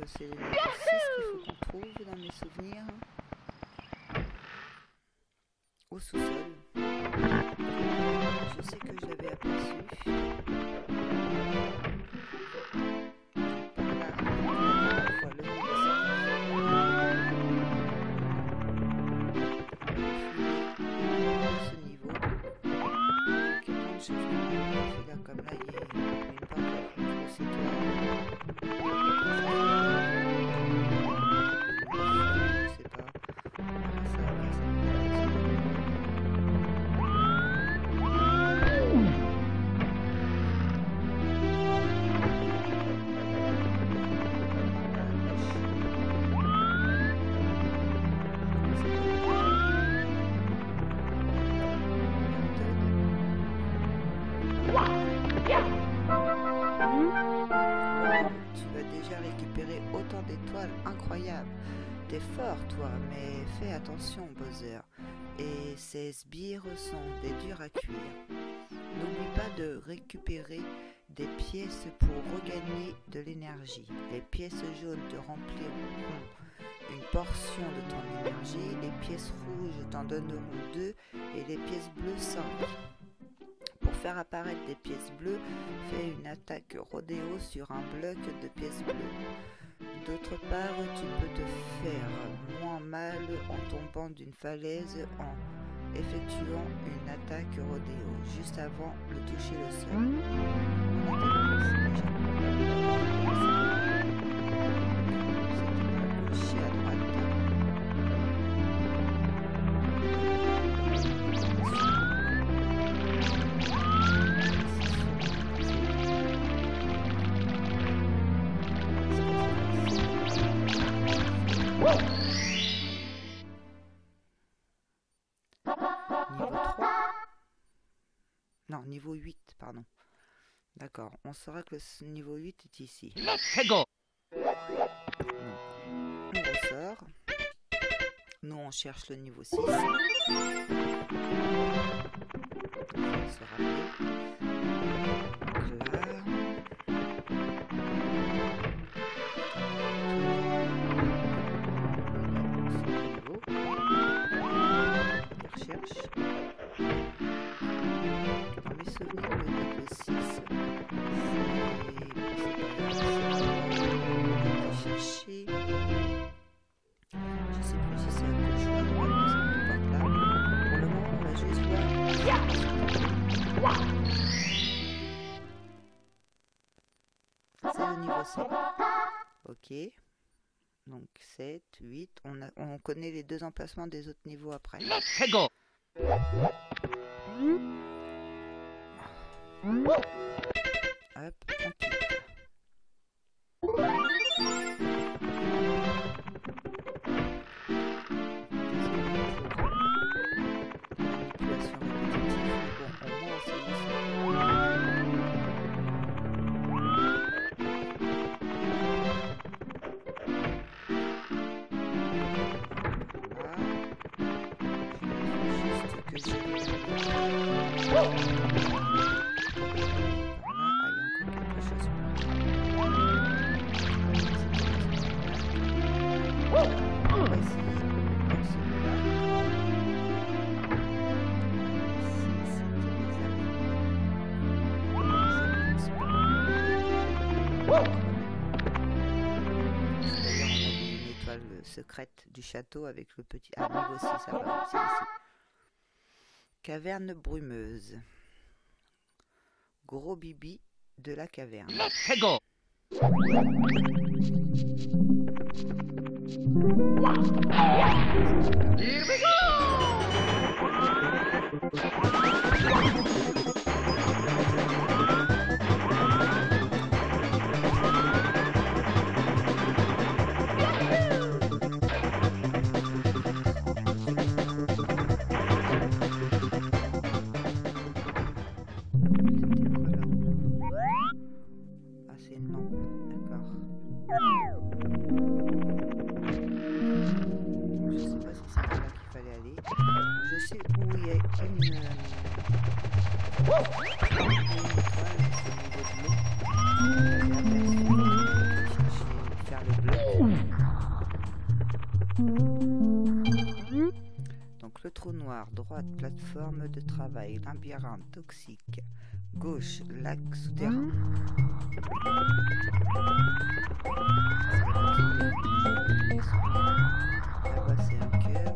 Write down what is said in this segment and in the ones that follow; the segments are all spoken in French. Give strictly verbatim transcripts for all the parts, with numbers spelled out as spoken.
c'est le niveau six qu'il faut qu'on trouve dans mes souvenirs. Au sous-sol. Je sais que je l'avais aperçu. Par là, on voit le niveau cinq. Ce niveau. Ok, quand je fais là comme là, il y a une part de grosse étoile. Je sais pas. Ça, ça, autant d'étoiles incroyables. T'es fort, toi, mais fais attention, Bowser. Et ces sbires sont des durs à cuire. N'oublie pas de récupérer des pièces pour regagner de l'énergie. Les pièces jaunes te rempliront une portion de ton énergie, les pièces rouges t'en donneront deux et les pièces bleues cinq. Pour faire apparaître des pièces bleues, fais une attaque rodéo sur un bloc de pièces bleues. D'autre part, tu peux te faire moins mal en tombant d'une falaise en effectuant une attaque rodéo juste avant de toucher le sol. C'était à gauche et à droite. Non, niveau huit, pardon. D'accord, on saura que le niveau huit est ici. Let's go. On ressort. Nous, on cherche le niveau six. On se rappeler. Donc là. On recherche. Dans mes souvenirs, le niveau six, c'est chercher. Je sais plus si c'est à gauche ou à droite, mais ça me porte là. Pour le moment, on va juste voir. C'est le niveau sept. Ok. Donc sept, huit. On, a, on connaît les deux emplacements des autres niveaux après. Let's go. Hop, on quitte. Manipulation répétitive, bon, au moins c'est juste que j'ai secrète du château avec le petit... Ah, niveau six, ça va, c'est ici. Caverne brumeuse. Gros bibi de la caverne. Let's go. Here we go. Donc le trou noir, droite, plateforme de travail, labyrinthe toxique, gauche, lac souterrain. Là-bas c'est un cœur,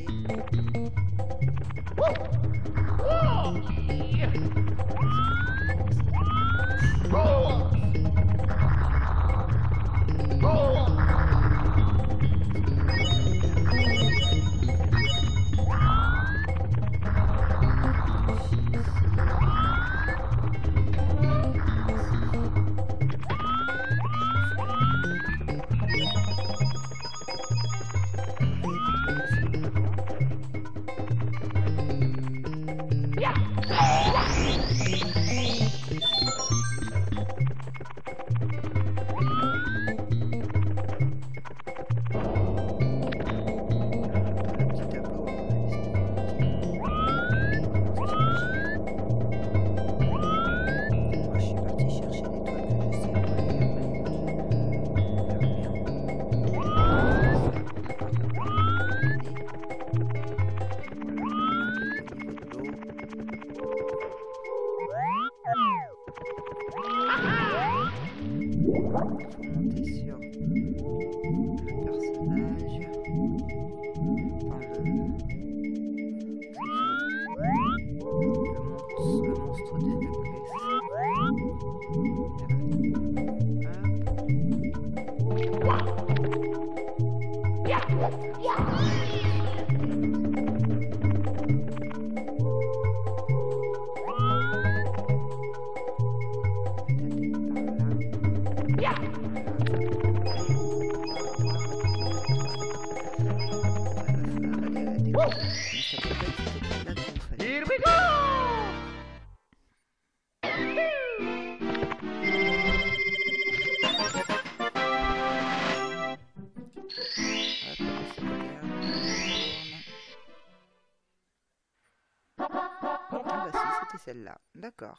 celle-là, d'accord.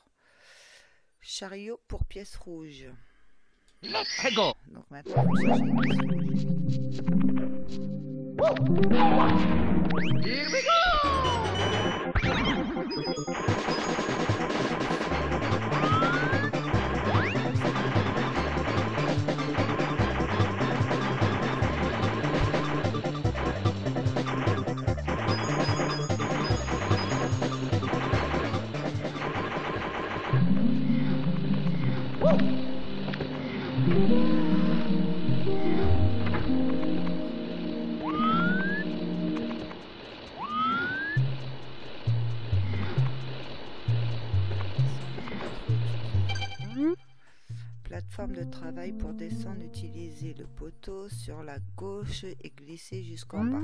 Chariot pour pièce rouge. Let's go. Donc maintenant, on va chercher une pièce rouge. Here we go. Plateforme de travail pour descendre, utilisez le poteau sur la gauche et glisser jusqu'en bas.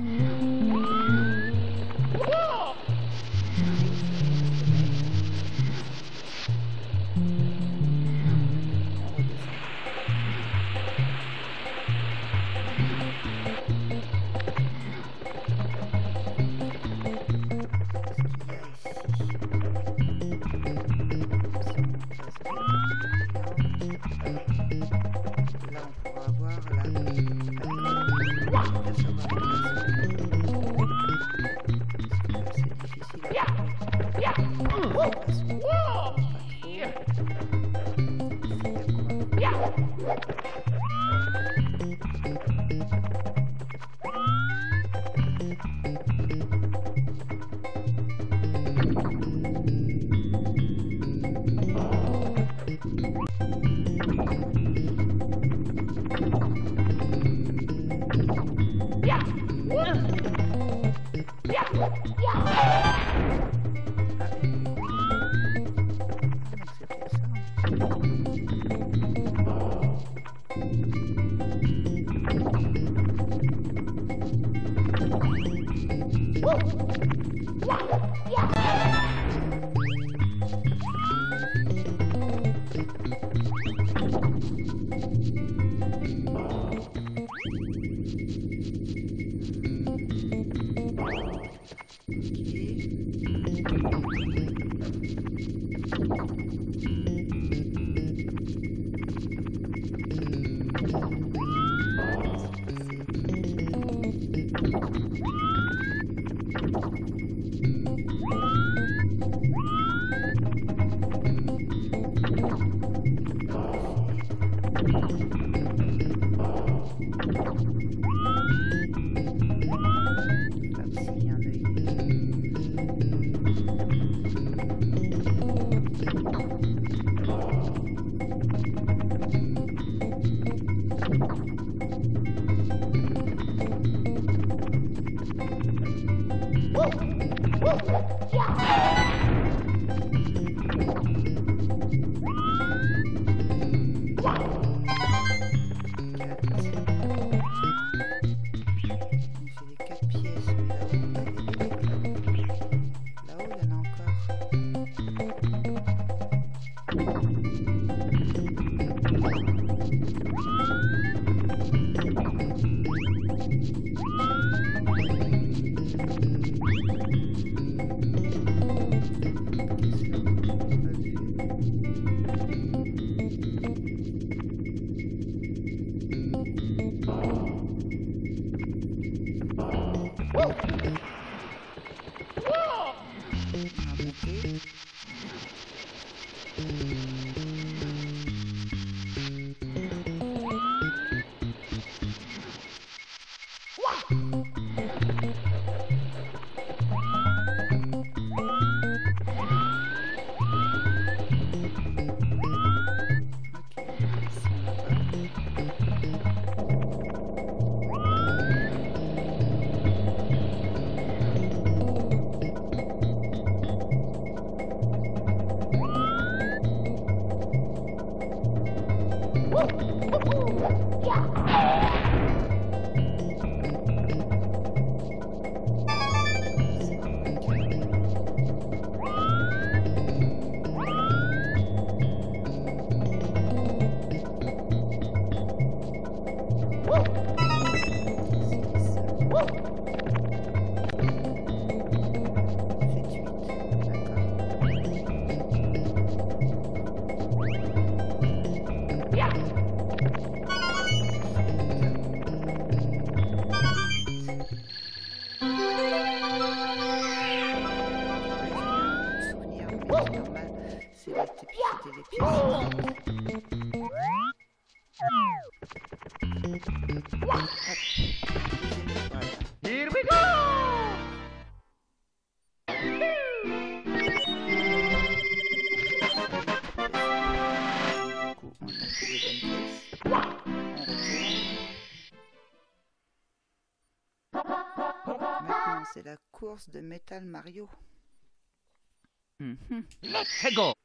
Here we go! Maintenant, c'est la course de Metal Mario. Mm-hmm. Let's go!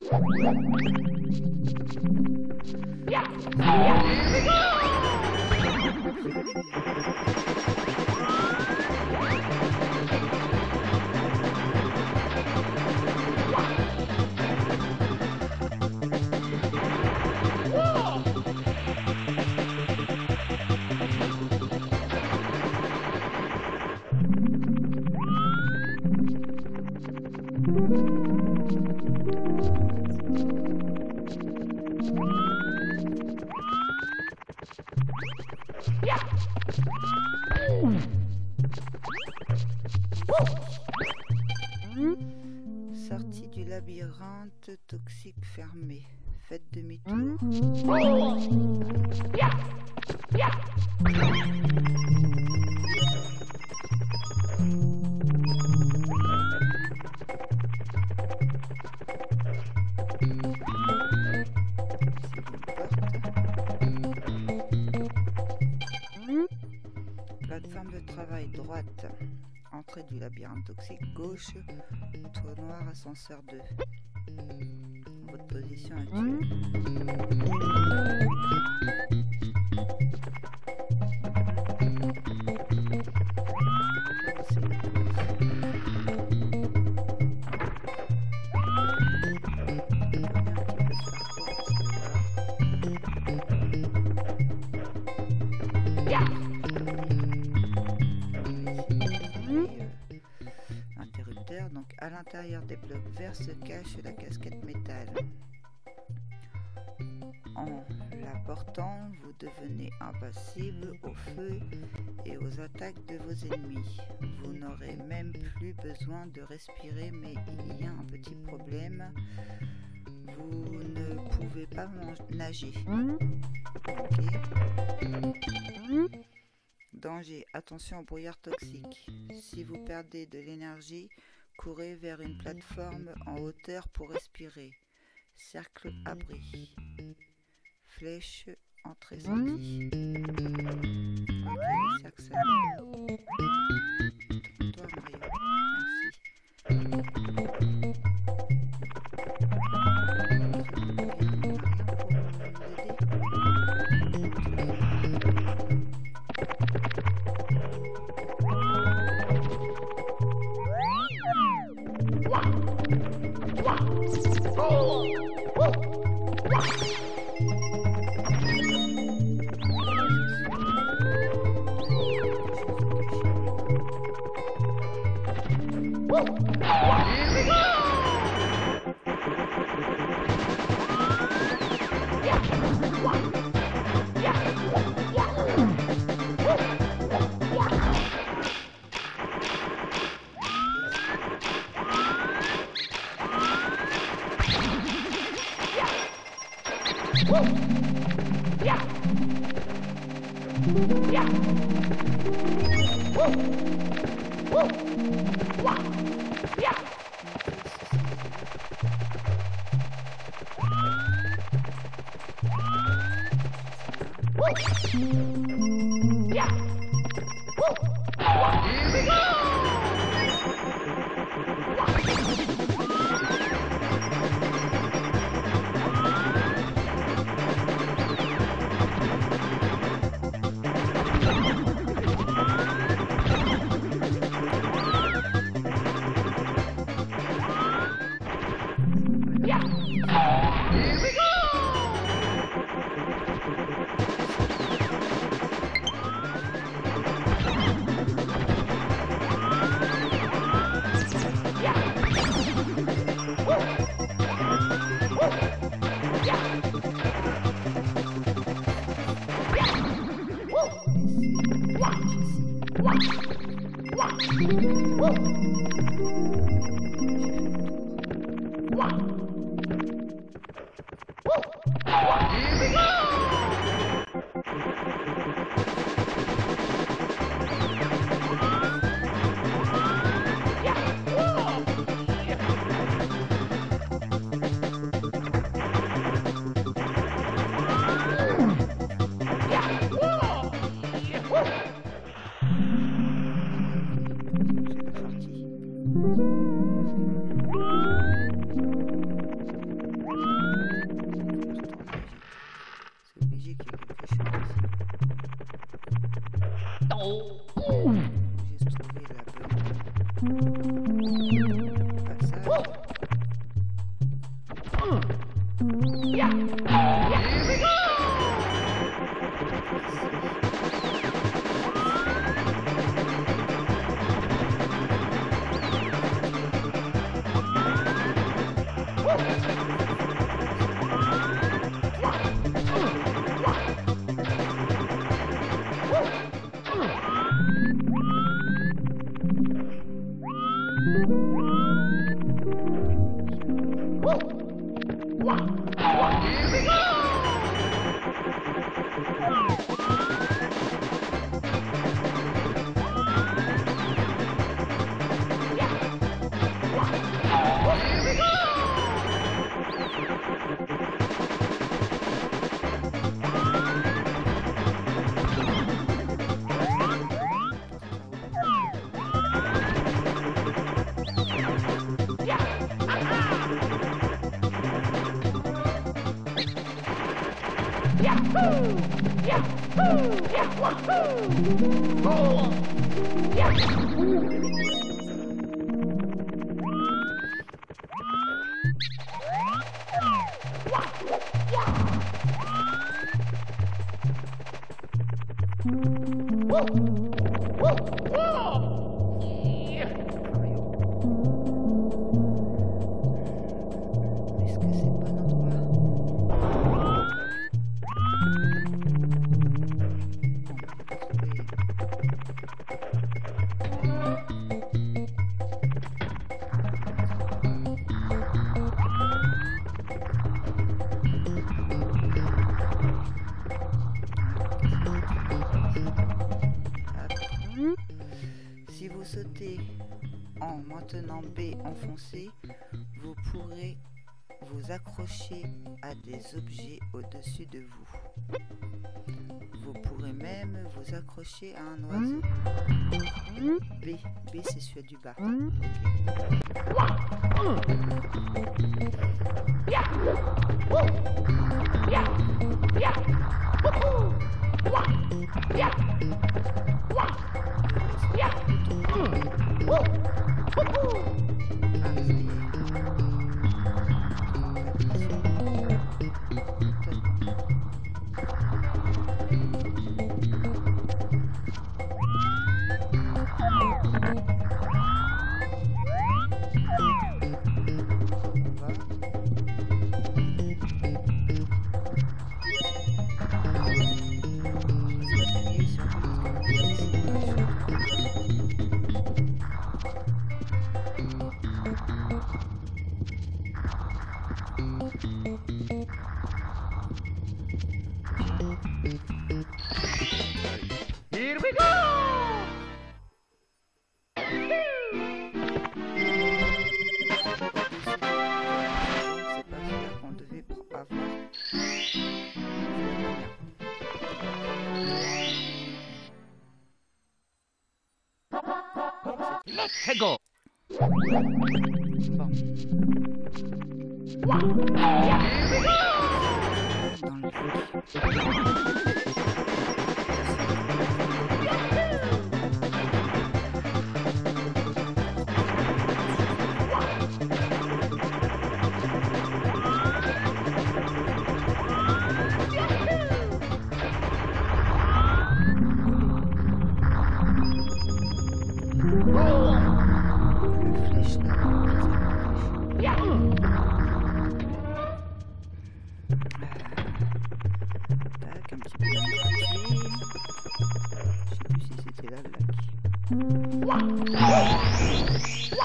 Sortie du labyrinthe toxique fermé. Faites demi-tour. Plateforme de travail droite. Entrée du labyrinthe toxique gauche. Tour noir, ascenseur deux. Votre position actuelle. Donc à l'intérieur des blocs verts se cache la casquette métal. En L'important, vous devenez impassible au feu et aux attaques de vos ennemis. Vous n'aurez même plus besoin de respirer, mais il y a un petit problème. Vous ne pouvez pas nager. Ok. Danger, attention au brouillard toxique. Si vous perdez de l'énergie, courez vers une plateforme en hauteur pour respirer. Cercle abri. Flèche entrée-sortie. Ok, cercle salut. Toi Mario, Est-ce que c'est le bon endroit? maintenant B enfoncé, vous pourrez vous accrocher à des objets au-dessus de vous. Vous pourrez même vous accrocher à un oiseau. B, B c'est celui du bas. Here we go! C'est pas celui-là qu'on devait avoir. Let's go! Bon. Tac, un petit peu gratuit. Je sais plus si c'était là le lac.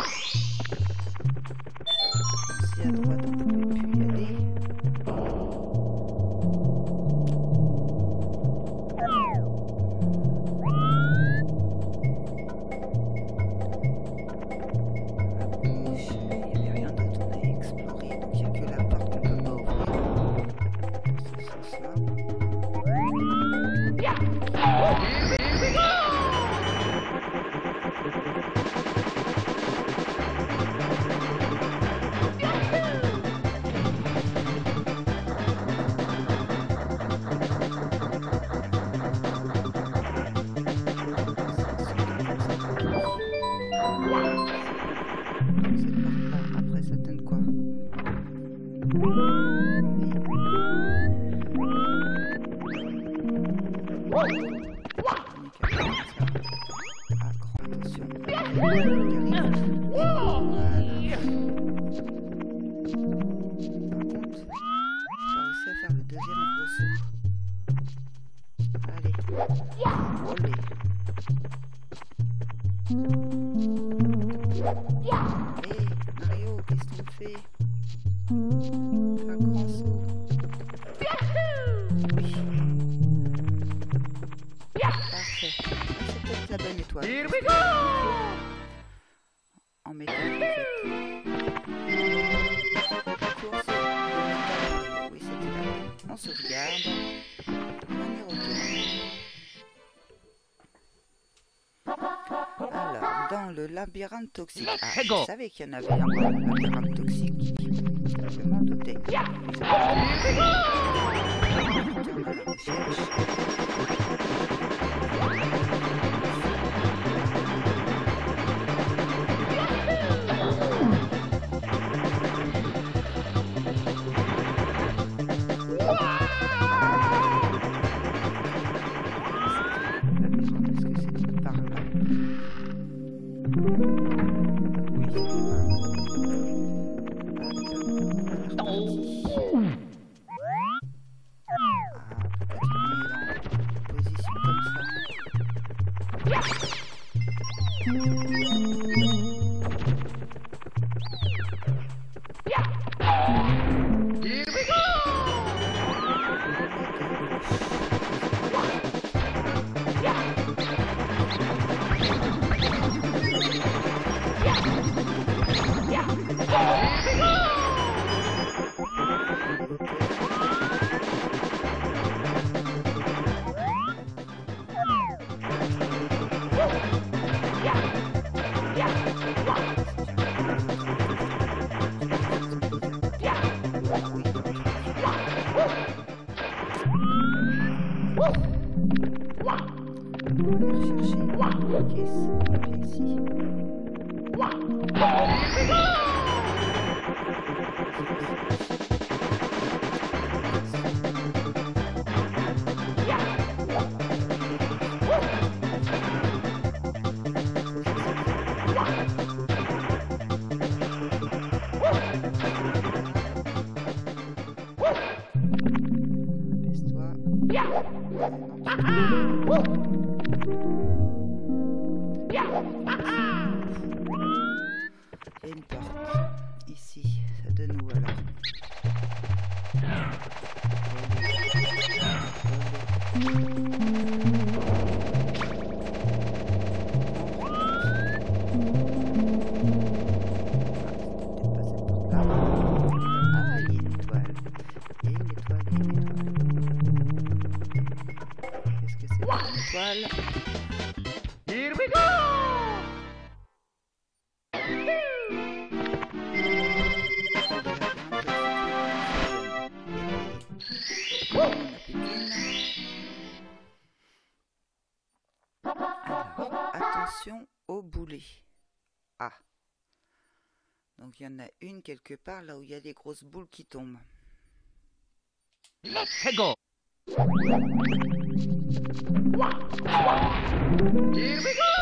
Si à droite on pouvait plus y aller. Here we go! En métal, en fait. Course de métal. Oui, c'était là. On sauvegarde. On y retourne. Alors, dans le labyrinthe toxique. Ah, je savais qu'il y en avait un dans le labyrinthe toxique. Je m'en doutais. Et une porte. Ici, c'est de nous alors. Ah, il y a une étoile. Il y a une étoile, il y a une étoile. Qu'est-ce que c'est pour une étoile? Here we go! Alors, attention au boulet. Ah. Donc il y en a une quelque part là où il y a des grosses boules qui tombent. Let's go! Here we go!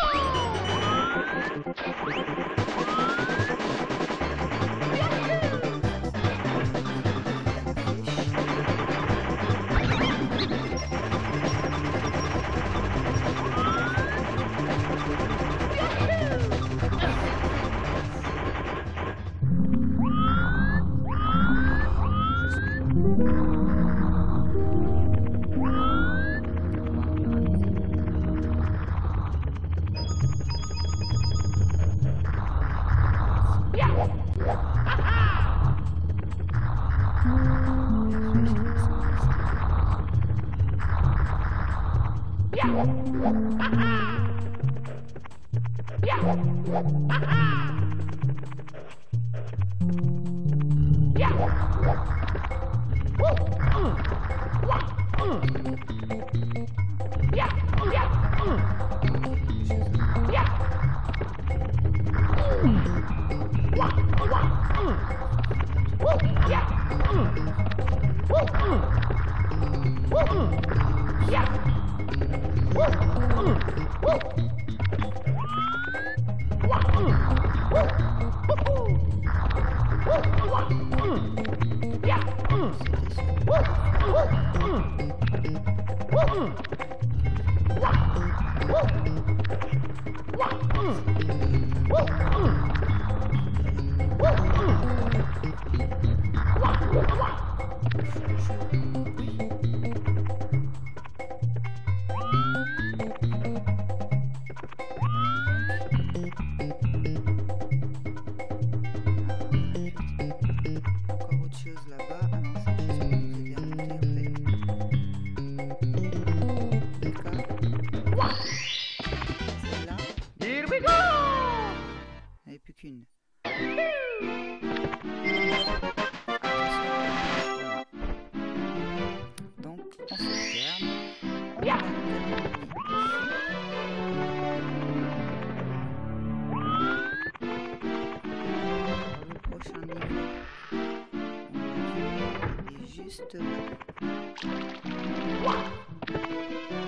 Qu'une. Donc on se ferme. On a le prochain niveau. On est juste là.